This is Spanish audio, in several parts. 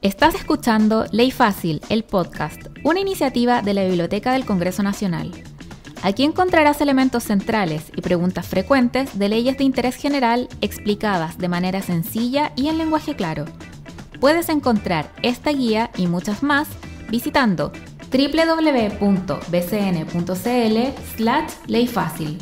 Estás escuchando Ley Fácil, el podcast, una iniciativa de la Biblioteca del Congreso Nacional. Aquí encontrarás elementos centrales y preguntas frecuentes de leyes de interés general explicadas de manera sencilla y en lenguaje claro. Puedes encontrar esta guía y muchas más visitando www.bcn.cl/leyfácil.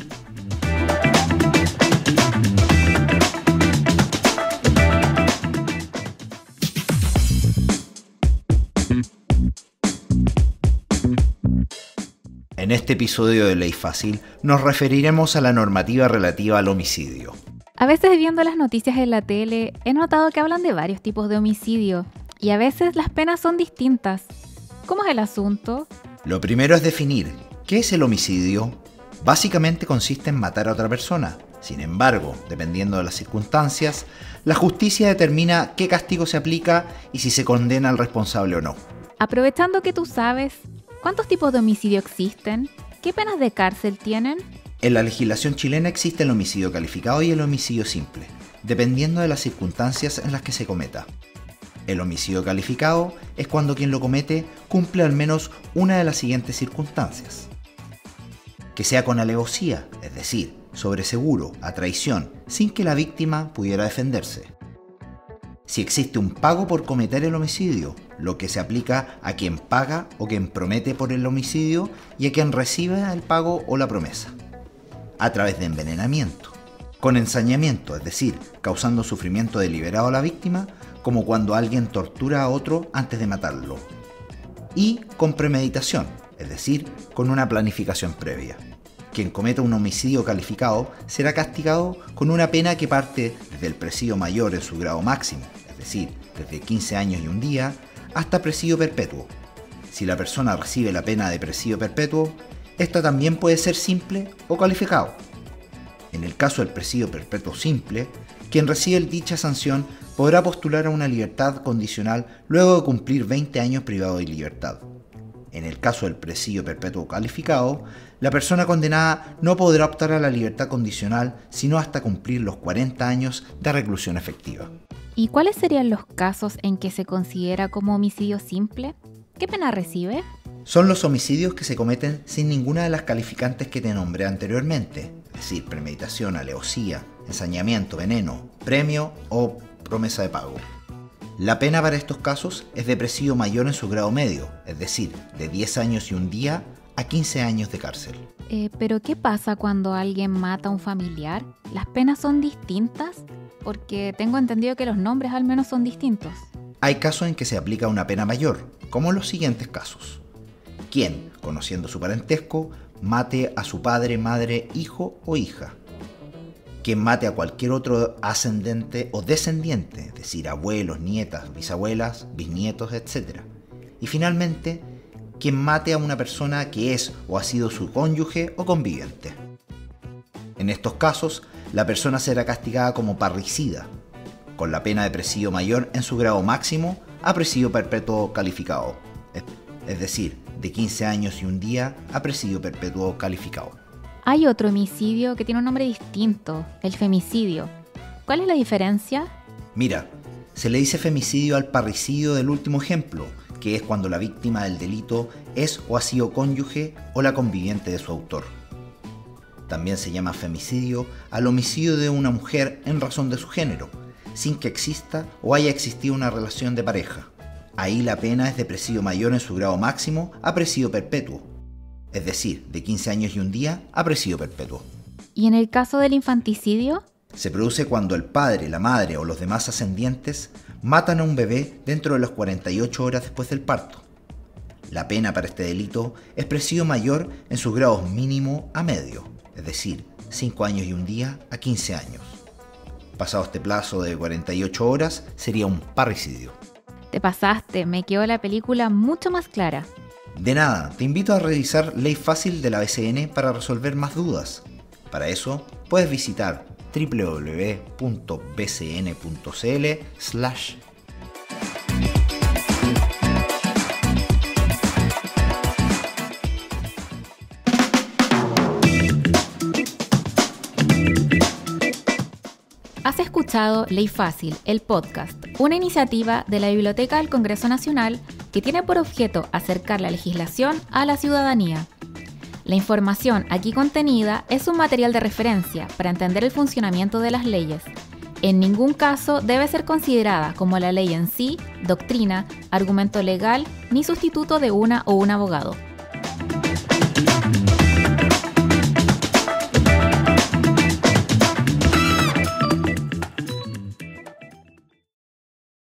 En este episodio de Ley Fácil nos referiremos a la normativa relativa al homicidio. A veces viendo las noticias en la tele he notado que hablan de varios tipos de homicidio y a veces las penas son distintas. ¿Cómo es el asunto? Lo primero es definir qué es el homicidio. Básicamente consiste en matar a otra persona. Sin embargo, dependiendo de las circunstancias, la justicia determina qué castigo se aplica y si se condena al responsable o no. Aprovechando que tú sabes, ¿cuántos tipos de homicidio existen? ¿Qué penas de cárcel tienen? En la legislación chilena existe el homicidio calificado y el homicidio simple, dependiendo de las circunstancias en las que se cometa. El homicidio calificado es cuando quien lo comete cumple al menos una de las siguientes circunstancias. Que sea con alevosía, es decir, sobre seguro, a traición, sin que la víctima pudiera defenderse. Si existe un pago por cometer el homicidio, lo que se aplica a quien paga o quien promete por el homicidio y a quien recibe el pago o la promesa. A través de envenenamiento. Con ensañamiento, es decir, causando sufrimiento deliberado a la víctima, como cuando alguien tortura a otro antes de matarlo. Y con premeditación, es decir, con una planificación previa. Quien cometa un homicidio calificado será castigado con una pena que parte desde el presidio mayor en su grado máximo, es decir, desde 15 años y un día, hasta presidio perpetuo. Si la persona recibe la pena de presidio perpetuo, esta también puede ser simple o calificado. En el caso del presidio perpetuo simple, quien recibe dicha sanción podrá postular a una libertad condicional luego de cumplir 20 años privado de libertad. En el caso del presidio perpetuo calificado, la persona condenada no podrá optar a la libertad condicional sino hasta cumplir los 40 años de reclusión efectiva. ¿Y cuáles serían los casos en que se considera como homicidio simple? ¿Qué pena recibe? Son los homicidios que se cometen sin ninguna de las calificantes que te nombré anteriormente, es decir, premeditación, alevosía, ensañamiento, veneno, premio o promesa de pago. La pena para estos casos es de presidio mayor en su grado medio, es decir, de 10 años y un día a 15 años de cárcel. ¿Pero qué pasa cuando alguien mata a un familiar? ¿Las penas son distintas? Porque tengo entendido que los nombres al menos son distintos. Hay casos en que se aplica una pena mayor, como los siguientes casos. Quien, conociendo su parentesco, mate a su padre, madre, hijo o hija. Quien mate a cualquier otro ascendente o descendiente, es decir, abuelos, nietas, bisabuelas, bisnietos, etc. Y finalmente, quien mate a una persona que es o ha sido su cónyuge o conviviente. En estos casos, la persona será castigada como parricida, con la pena de presidio mayor en su grado máximo a presidio perpetuo calificado, es decir, de 15 años y un día a presidio perpetuo calificado. Hay otro homicidio que tiene un nombre distinto, el femicidio. ¿Cuál es la diferencia? Mira, se le dice femicidio al parricidio del último ejemplo, que es cuando la víctima del delito es o ha sido cónyuge o la conviviente de su autor. También se llama femicidio al homicidio de una mujer en razón de su género, sin que exista o haya existido una relación de pareja. Ahí la pena es de presidio mayor en su grado máximo a presidio perpetuo, es decir, de 15 años y un día a presidio perpetuo. ¿Y en el caso del infanticidio? Se produce cuando el padre, la madre o los demás ascendientes matan a un bebé dentro de las 48 horas después del parto. La pena para este delito es presidio mayor en sus grados mínimo a medio, es decir, 5 años y un día a 15 años. Pasado este plazo de 48 horas, sería un parricidio. Te pasaste, me quedó la película mucho más clara. De nada, te invito a revisar Ley Fácil de la BCN para resolver más dudas. Para eso, puedes visitar www.bcn.cl/. Has escuchado Ley Fácil, el podcast, una iniciativa de la Biblioteca del Congreso Nacional que tiene por objeto acercar la legislación a la ciudadanía. La información aquí contenida es un material de referencia para entender el funcionamiento de las leyes. En ningún caso debe ser considerada como la ley en sí, doctrina, argumento legal ni sustituto de una o un abogado.